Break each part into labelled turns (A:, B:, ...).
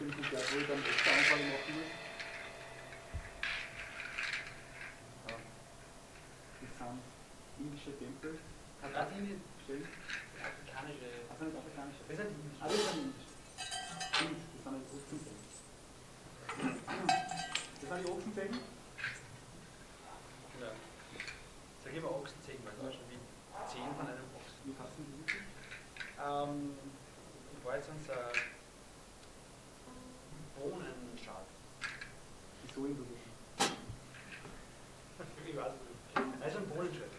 A: im Konzert, wo ich dann extra Anfrage machen muss. Ja. Das sind indische Tempel. Kann das Indien stellen?
B: Afrikanische.
A: Also nicht afrikanische.
B: Das sind indische.
A: Ah, das sind indische. Stimmt, das sind die Ochsenzellen. Das sind die Ochsenzellen?
B: Genau. Sag immer Ochsenzellen, weil das schon wie Zehen von einem Ochsen.
A: Wie heißen die wirklich?
B: In Wahrheit sind es Bohnenschal.
A: Wieso Indonesien?
B: Ich weiß es nicht. Also ein Bohnenschal.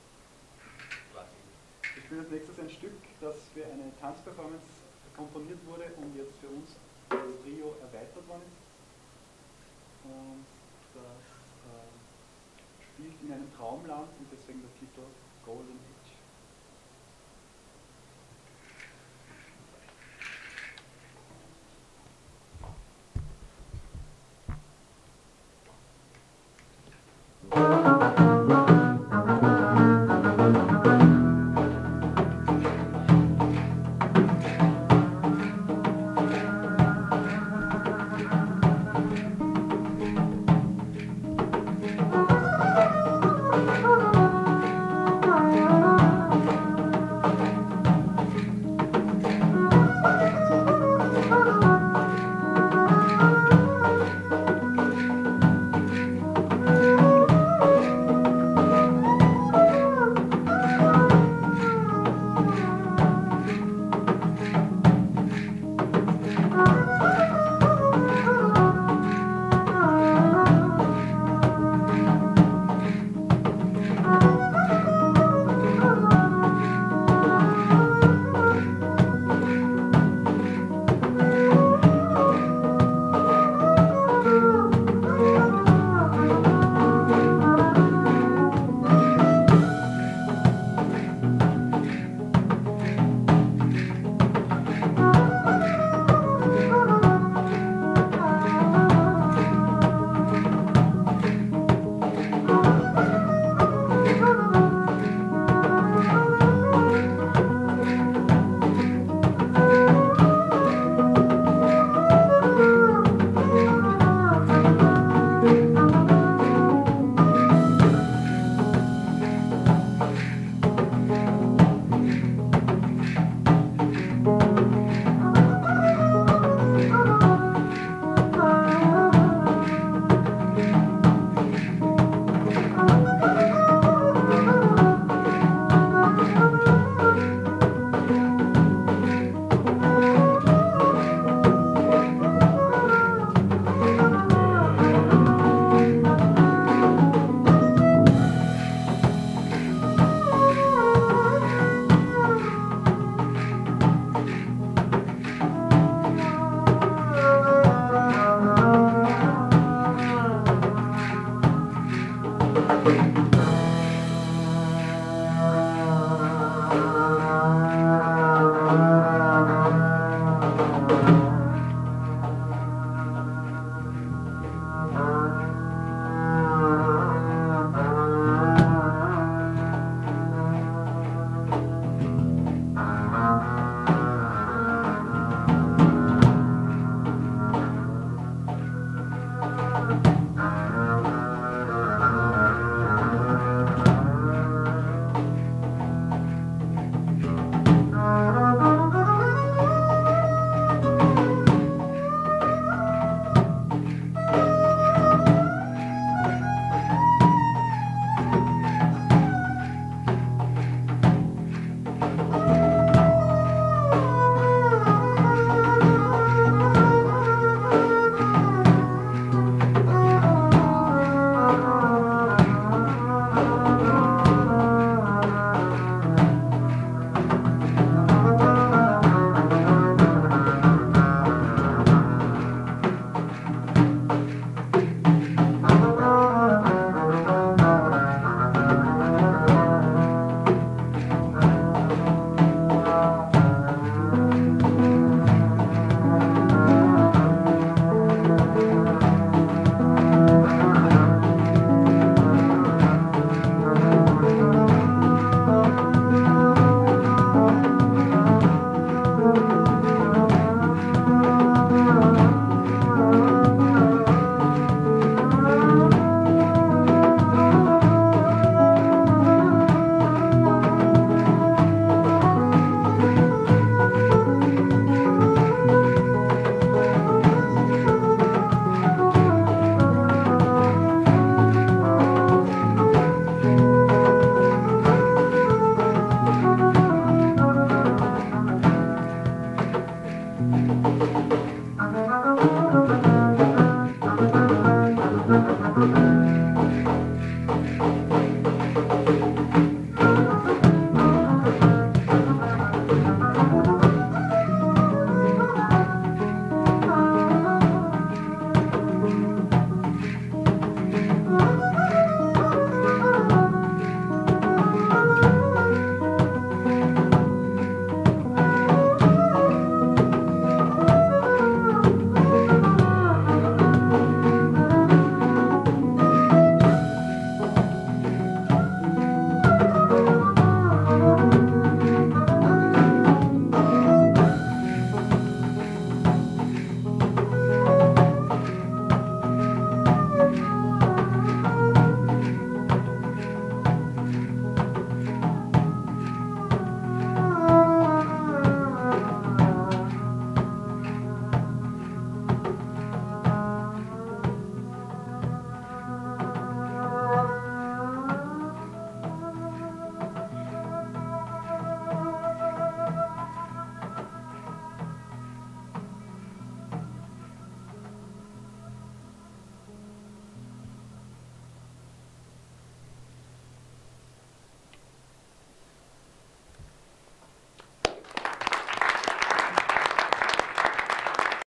A: Ich spiele als nächstes ein Stück, das für eine Tanzperformance komponiert wurde und jetzt für uns als Trio erweitert worden ist. Und das spielt in einem Traumland und deswegen der Titel Golden